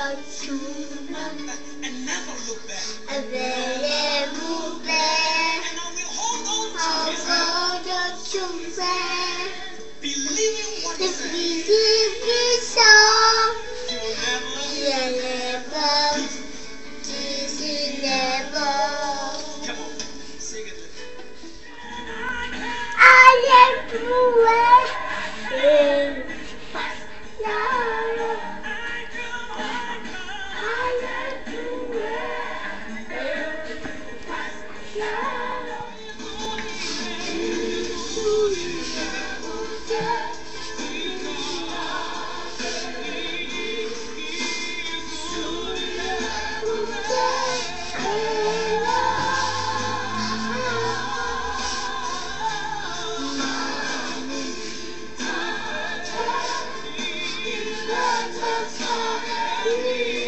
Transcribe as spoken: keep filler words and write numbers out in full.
and never look back. And never look back. And I will hold on to his hand, Hold on to that. believing what he If said. we give this song, He'll never. you'll never, this is never. Come on, sing it. I am blue. Thank you.